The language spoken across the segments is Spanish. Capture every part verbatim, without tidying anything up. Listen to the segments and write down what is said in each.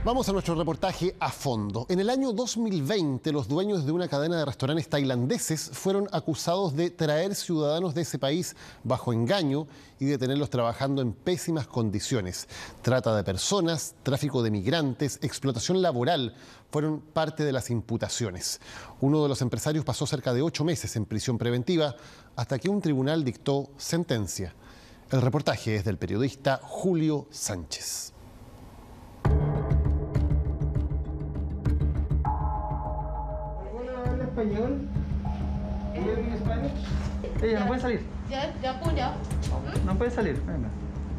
Vamos a nuestro reportaje a fondo. En el año dos mil veinte, los dueños de una cadena de restaurantes tailandeses fueron acusados de traer ciudadanos de ese país bajo engaño y de tenerlos trabajando en pésimas condiciones. Trata de personas, tráfico de migrantes, explotación laboral fueron parte de las imputaciones. Uno de los empresarios pasó cerca de ocho meses en prisión preventiva hasta que un tribunal dictó sentencia. El reportaje es del periodista Julio Sánchez. Español. ¿Ella vive en España? Ella no puede salir. Ya, ya, ya. No puede salir. Venga.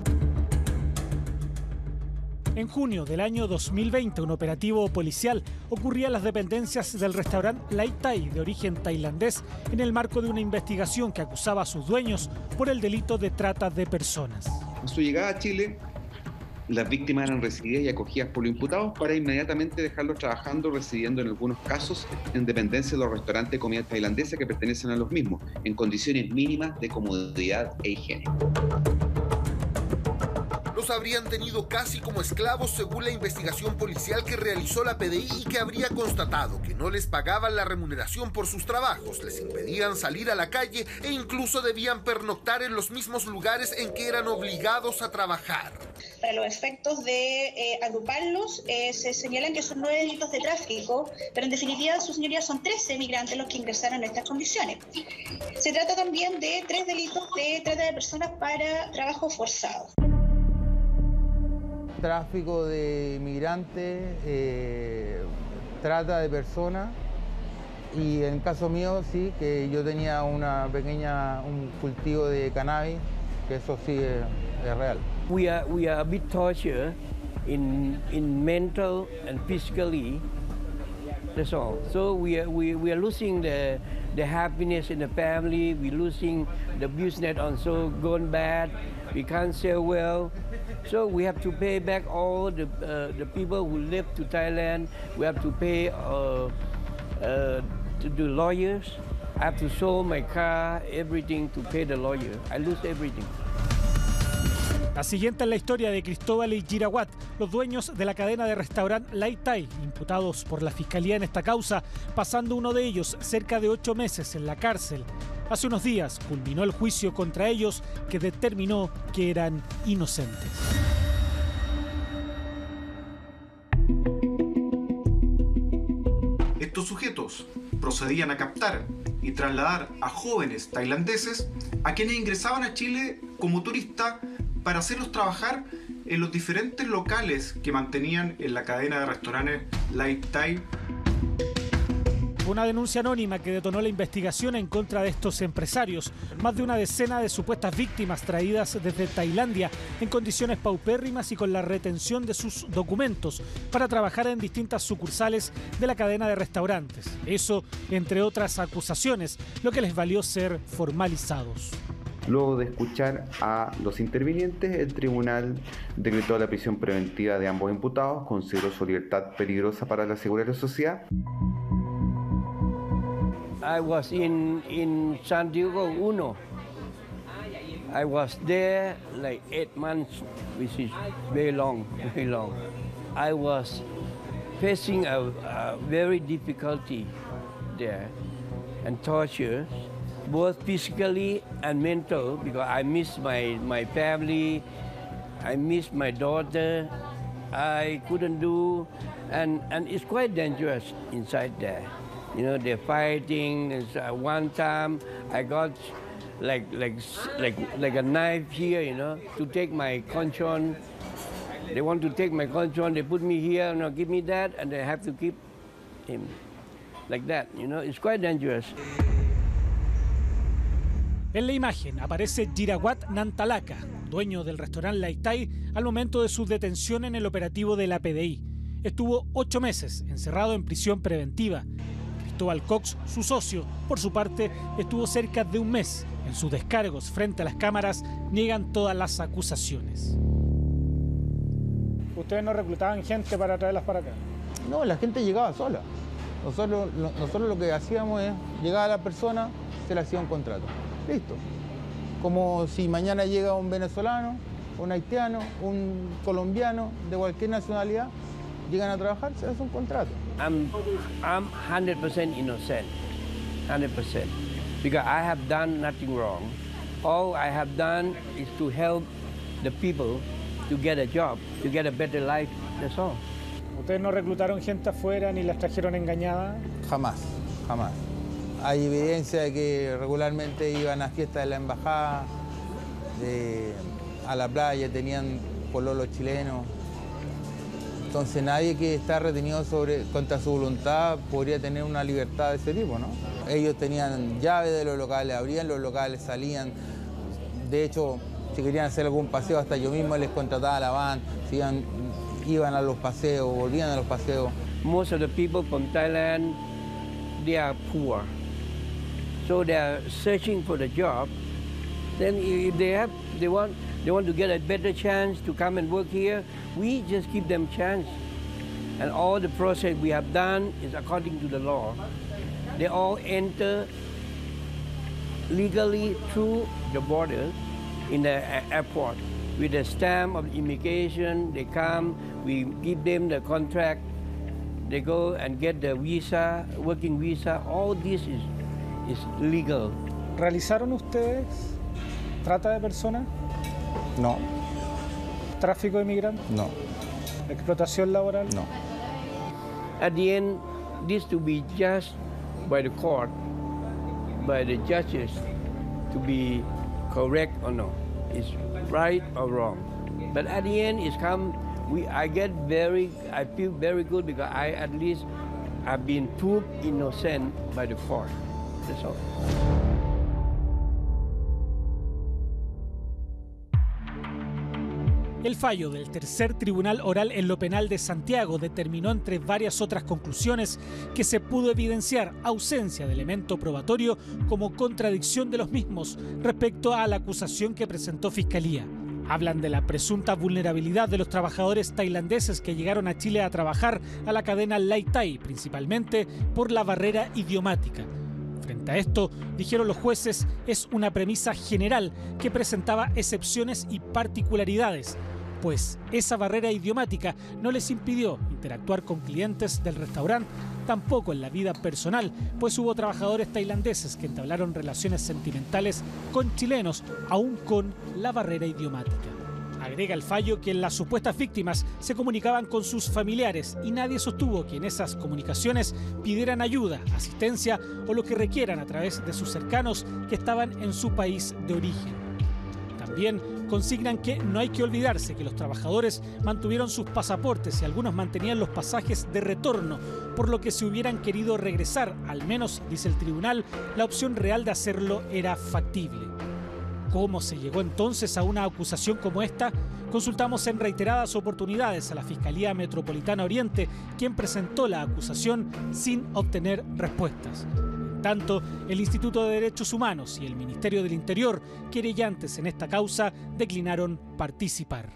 En junio del año dos mil veinte, un operativo policial ocurría en las dependencias del restaurante Lai Thai, de origen tailandés, en el marco de una investigación que acusaba a sus dueños por el delito de trata de personas. A su llegada a Chile, las víctimas eran recibidas y acogidas por los imputados para inmediatamente dejarlos trabajando, residiendo en algunos casos en dependencia de los restaurantes de comida tailandesa que pertenecen a los mismos, en condiciones mínimas de comodidad e higiene. Los habrían tenido casi como esclavos según la investigación policial que realizó la P D I y que habría constatado que no les pagaban la remuneración por sus trabajos, les impedían salir a la calle e incluso debían pernoctar en los mismos lugares en que eran obligados a trabajar. Para los efectos de eh, agruparlos, eh, se señalan que son nueve delitos de tráfico, pero en definitiva, sus señorías, son trece migrantes los que ingresaron en estas condiciones. Se trata también de tres delitos de trata de personas para trabajo forzado. Tráfico de inmigrantes, eh, trata de personas y en el caso mío sí, que yo tenía una pequeña, un cultivo de cannabis, que eso sí es, es real. We are, we are a bit tortured in, in mental and physically, that's all. So we are, we, we are losing the, the happiness in the family, we're losing the business also going bad, we can't sell well. So we have to pay back all the, uh, the people who live to Thailand. We have to pay uh, uh, to the lawyers. I have to sell my car, everything to pay the lawyer. I lose everything. La siguiente es la historia de Cristóbal y Girawat, los dueños de la cadena de restaurante Lai Thai, imputados por la Fiscalía en esta causa, pasando uno de ellos cerca de ocho meses en la cárcel. Hace unos días culminó el juicio contra ellos, que determinó que eran inocentes. Estos sujetos procedían a captar y trasladar a jóvenes tailandeses a quienes ingresaban a Chile como turistas para hacerlos trabajar en los diferentes locales que mantenían en la cadena de restaurantes Lai Thai. Una denuncia anónima que detonó la investigación en contra de estos empresarios. Más de una decena de supuestas víctimas traídas desde Tailandia en condiciones paupérrimas y con la retención de sus documentos para trabajar en distintas sucursales de la cadena de restaurantes. Eso, entre otras acusaciones, lo que les valió ser formalizados. Luego de escuchar a los intervinientes, el tribunal decretó la prisión preventiva de ambos imputados, consideró su libertad peligrosa para la seguridad de la sociedad. I was in, in San Diego Uno. I was there like eight months, which is very long, very long. I was facing a, a very difficulty there and torture, both physically and mental, because I miss my, my family, I miss my daughter, I couldn't do, and, and it's quite dangerous inside there. You know, they're fighting. Uh, one time I got like, like, like, like a knife here, you know, to take my conchon. They want to take my conchon, they put me here, you know, give me that, and they have to keep him like that, you know, it's quite dangerous. En la imagen aparece Girawat Nantalaka, dueño del restaurante Lai Thai, al momento de su detención en el operativo de la P D I. Estuvo ocho meses encerrado en prisión preventiva. Cristóbal Cox, su socio, por su parte, estuvo cerca de un mes. En sus descargos frente a las cámaras niegan todas las acusaciones. ¿Ustedes no reclutaban gente para traerlas para acá? No, la gente llegaba sola. Nosotros lo, nosotros lo que hacíamos es, llegaba la persona, se le hacía un contrato. Listo. Como si mañana llega un venezolano, un haitiano, un colombiano, de cualquier nacionalidad, llegan a trabajar, se hace un contrato. I'm, I'm one hundred percent innocent, one hundred percent, because I have done nothing wrong. All I have done is to help the people to get a job, to get a better life, that's all. ¿Ustedes no reclutaron gente afuera ni las trajeron engañadas? Jamás, jamás. Hay evidencia de que regularmente iban a fiestas de la embajada, de, a la playa, tenían pololos chilenos. Entonces nadie que está retenido sobre, contra su voluntad podría tener una libertad de ese tipo, ¿no? Ellos tenían llaves de los locales, abrían los locales, salían. De hecho, si querían hacer algún paseo, hasta yo mismo les contrataba la van, si iban, iban a los paseos, volvían a los paseos. Most of the people from Thailand, they are poor. So they are searching for the job. Then if they have, they want, they want to get a better chance to come and work here, we just give them chance. And all the process we have done is according to the law. They all enter legally through the border in the airport with the stamp of immigration. They come, we give them the contract, they go and get the visa, working visa. All this is, is legal. ¿Realizaron ustedes trata de personas? No. ¿Tráfico de inmigrantes? No. ¿Explotación laboral? No. At the end, this to be judged by the court, by the judges, to be correct or no, is right or wrong. But at the end, it's come. We, I get very, I feel very good because I at least have been proved innocent by the court. That's all. El fallo del tercer tribunal oral en lo penal de Santiago determinó, entre varias otras conclusiones, que se pudo evidenciar ausencia de elemento probatorio como contradicción de los mismos respecto a la acusación que presentó Fiscalía. Hablan de la presunta vulnerabilidad de los trabajadores tailandeses que llegaron a Chile a trabajar a la cadena Lai Thai, principalmente por la barrera idiomática. Frente a esto, dijeron los jueces, es una premisa general que presentaba excepciones y particularidades, pues esa barrera idiomática no les impidió interactuar con clientes del restaurante, tampoco en la vida personal, pues hubo trabajadores tailandeses que entablaron relaciones sentimentales con chilenos, aún con la barrera idiomática. Agrega el fallo que las supuestas víctimas se comunicaban con sus familiares y nadie sostuvo que en esas comunicaciones pidieran ayuda, asistencia o lo que requieran a través de sus cercanos que estaban en su país de origen. También consignan que no hay que olvidarse que los trabajadores mantuvieron sus pasaportes y algunos mantenían los pasajes de retorno, por lo que si hubieran querido regresar, al menos, dice el tribunal, la opción real de hacerlo era factible. ¿Cómo se llegó entonces a una acusación como esta? Consultamos en reiteradas oportunidades a la Fiscalía Metropolitana Oriente, quien presentó la acusación sin obtener respuestas. En tanto, el Instituto de Derechos Humanos y el Ministerio del Interior, querellantes en esta causa, declinaron participar.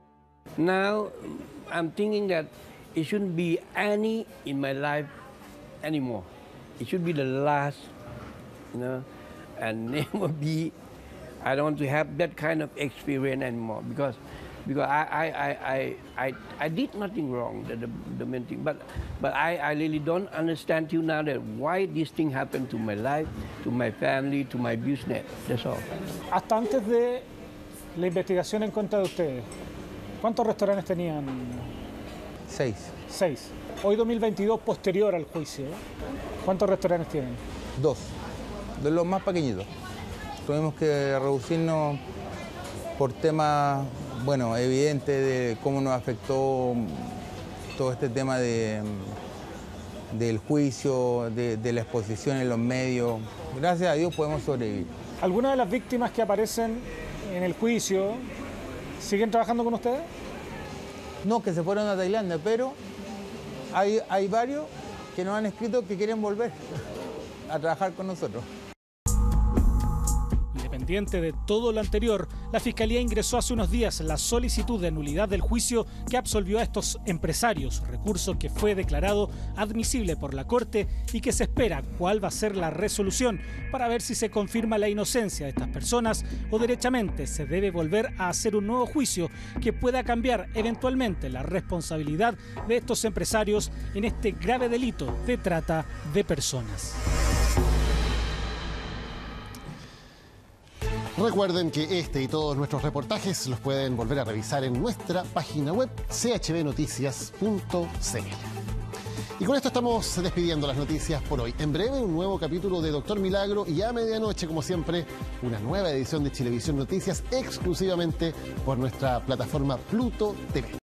Now, I'm thinking that it shouldn't be any in my life anymore. It should be the last, you know, and never be. I don't want to have that kind of experience anymore because, because I, I, I, I, I did nothing wrong, the, the, the main thing. But, but I, I really don't understand till now that why this thing happened to my life, to my family, to my business. That's all. Hasta antes de la investigación en contra de ustedes, ¿cuántos restaurantes tenían? Seis. Seis. Hoy dos mil veintidós, posterior al juicio, ¿cuántos restaurantes tienen? Dos, de los más pequeñitos. Tuvimos que reducirnos por temas, bueno, evidentes de cómo nos afectó todo este tema de, del juicio, de, de la exposición en los medios. Gracias a Dios podemos sobrevivir. ¿Algunas de las víctimas que aparecen en el juicio siguen trabajando con ustedes? No, que se fueron a Tailandia, pero hay, hay varios que nos han escrito que quieren volver a trabajar con nosotros. Independiente de todo lo anterior, la Fiscalía ingresó hace unos días la solicitud de nulidad del juicio que absolvió a estos empresarios, recurso que fue declarado admisible por la Corte y que se espera cuál va a ser la resolución para ver si se confirma la inocencia de estas personas o derechamente se debe volver a hacer un nuevo juicio que pueda cambiar eventualmente la responsabilidad de estos empresarios en este grave delito de trata de personas. Recuerden que este y todos nuestros reportajes los pueden volver a revisar en nuestra página web c h b noticias punto c l. Y con esto estamos despidiendo las noticias por hoy. En breve un nuevo capítulo de Doctor Milagro y a medianoche, como siempre, una nueva edición de Chilevisión Noticias exclusivamente por nuestra plataforma Pluto T V.